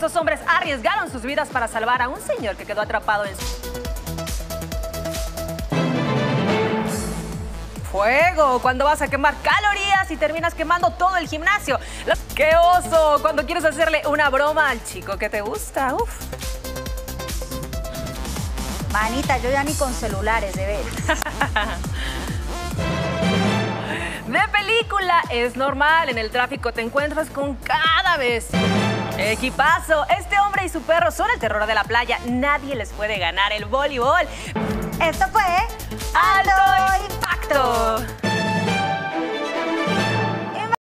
Estos hombres arriesgaron sus vidas para salvar a un señor que quedó atrapado en su... Fuego, cuando vas a quemar calorías y terminas quemando todo el gimnasio. ¡Qué oso! Cuando quieres hacerle una broma al chico que te gusta. Uf. Manita, yo ya ni con celulares, de ver. De película, es normal. En el tráfico te encuentras con cada vez. Equipazo. Este hombre y su perro son el terror de la playa. Nadie les puede ganar el voleibol. Esto fue ¡Alto Impacto!